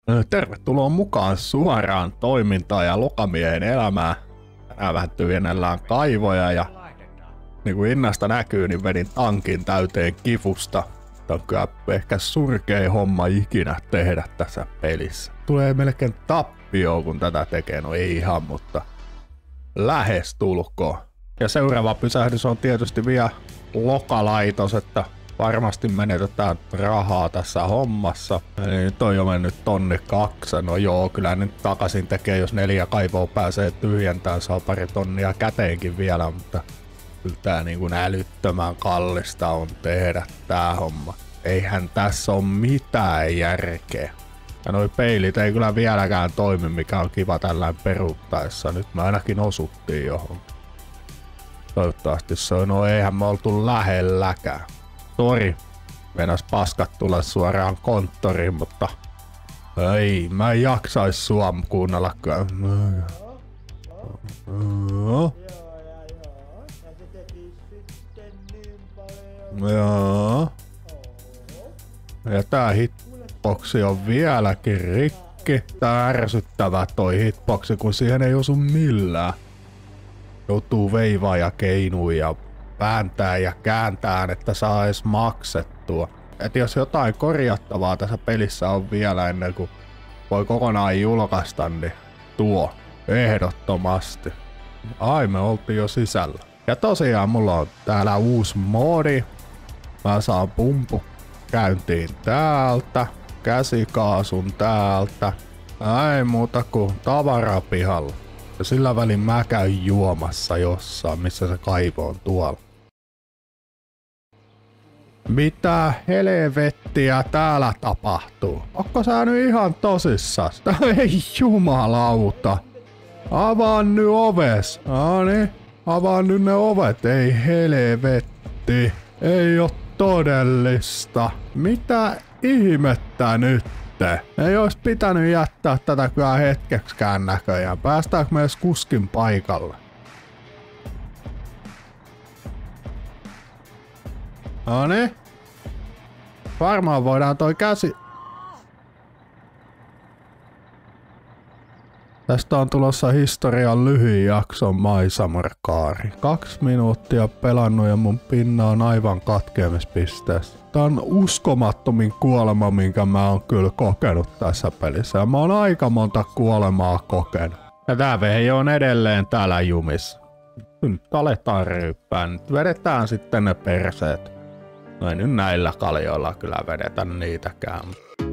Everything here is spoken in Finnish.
Tervetuloa mukaan suoraan toimintaan ja lokamiehen elämään. Tänään vähän tyhjennellään kaivoja ja niin kuin hinnasta näkyy, niin vedin tankin täyteen kifusta. Tämä on kyllä ehkä surkein homma ikinä tehdä tässä pelissä. Tulee melkein tappioon kun tätä tekee, no ei ihan, mutta lähes tulkoon. Ja seuraava pysähdys on tietysti vielä lokalaitos, että varmasti menetetään rahaa tässä hommassa. Eli nyt on jo mennyt 1,2 tonnia. No joo, kyllä nyt takaisin tekee, jos 4 kaivoa pääsee tyhjentämään, saa pari tonnia käteenkin vielä, mutta kyllä tää niin kuin älyttömän kallista on tehdä tää homma. Eihän tässä ole mitään järkeä. Ja noi peilit ei kyllä vieläkään toimi, mikä on kiva tällään peruuttaessa. Nyt me ainakin osuttiin johon. Toivottavasti se on, no eihän me oltu lähelläkään. Sori, meinas paskat tulla suoraan konttoriin, mutta ei, mä en jaksais sua kuunnellakaan. Joo. Ja tää hitboxi on vieläkin rikki. Tää ärsyttävää toi hitboxi, kun siihen ei osu millään. Joutuu veivaa ja keinuu ja vääntää ja kääntää, että saa edes maksettua. Et jos jotain korjattavaa tässä pelissä on vielä ennen kuin voi kokonaan julkaista, niin tuo ehdottomasti. Ai, me oltiin jo sisällä. Ja tosiaan mulla on täällä uusi moodi. Mä saan pumpu käyntiin täältä, käsikaasun täältä. Ei muuta kuin tavarapihalla. Ja sillä välin mä käyn juomassa jossain, missä se kaivo on tuolla. Mitä helvettiä täällä tapahtuu? Onko sä nyt ihan tosissas? Ei jumalauta. Avaa nyt oves. Noniin, avaa nyt ne ovet. Ei helvetti. Ei oo todellista. Mitä ihmettä nyt? Ei ois pitänyt jättää tätä kyllä hetkeksikään näköjään. Päästäänkö me edes kuskin paikalle? Noniin. Varmaan voidaan toi käsi... Tästä on tulossa historian lyhyin jakson maisamarkaari. 2 minuuttia pelannut ja mun pinna on aivan katkeamispisteessä. Tää on uskomattomin kuolema, minkä mä oon kyllä kokenut tässä pelissä. Ja mä oon aika monta kuolemaa kokenut. Ja tää vehje on edelleen täällä jumissa. Nyt aletaan ryyppää. Nyt vedetään sitten ne perseet. No ei nyt näillä kaljoilla kyllä vedetä niitäkään.